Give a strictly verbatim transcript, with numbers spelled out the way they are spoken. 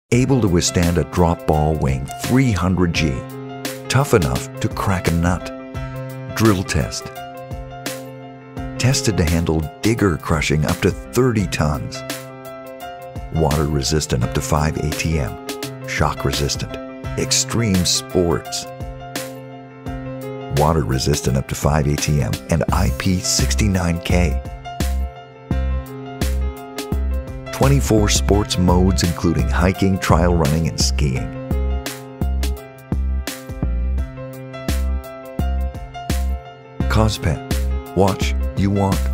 able to withstand a drop ball weighing three hundred G, tough enough to crack a nut. Drill test. Tested to handle digger crushing up to thirty tons. Water resistant up to five A T M. Shock resistant. Extreme sports. Water resistant up to five A T M and I P sixty-nine K. twenty-four sports modes including hiking, trail running, and skiing. Kospet. Watch you want.